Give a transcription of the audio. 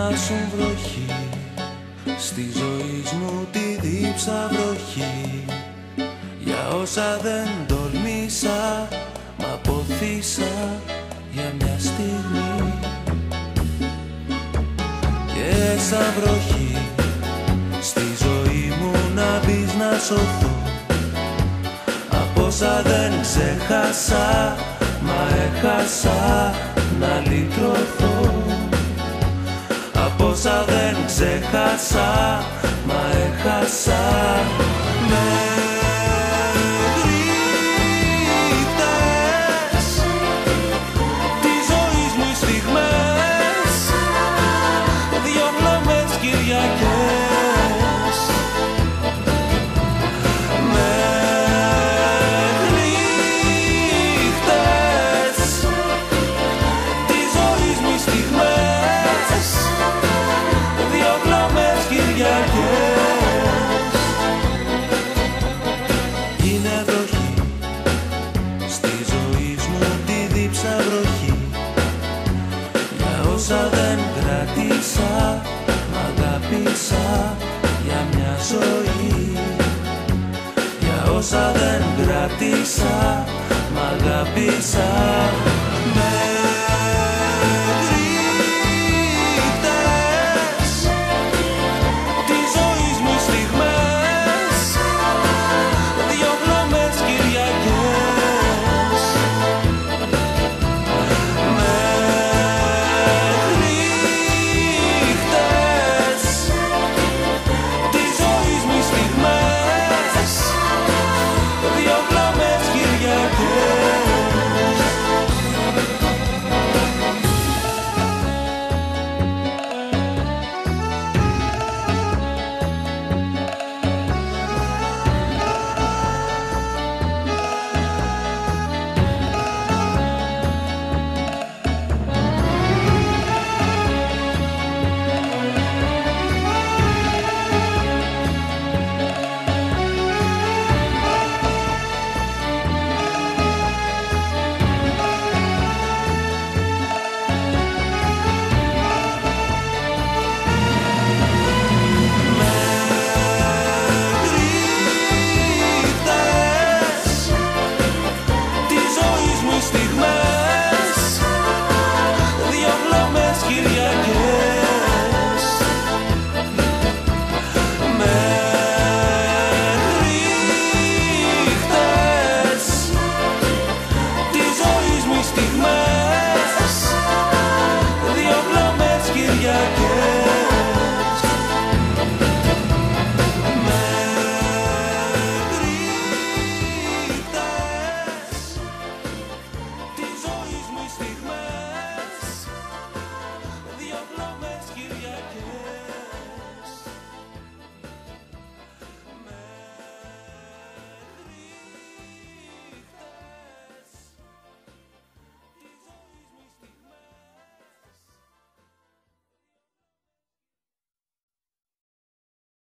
περνάσουν βροχή, στη ζωή μου τη δίψα βροχή. Για όσα δεν τολμήσα, μ' αποθήσα για μια στιγμή. Και σαν βροχή στη ζωή μου να μπεις να σωθώ. Από όσα δεν ξέχασα, μα έχασα να λυτρωθώ. Από όσα δεν ξέχασα, μα έχασα. Είναι βροχή, στη ζωή μου τη δίψα βροχή. Για όσα δεν κράτησα, μ' αγάπησα για μια ζωή. Για όσα δεν κράτησα, μ' αγάπησα.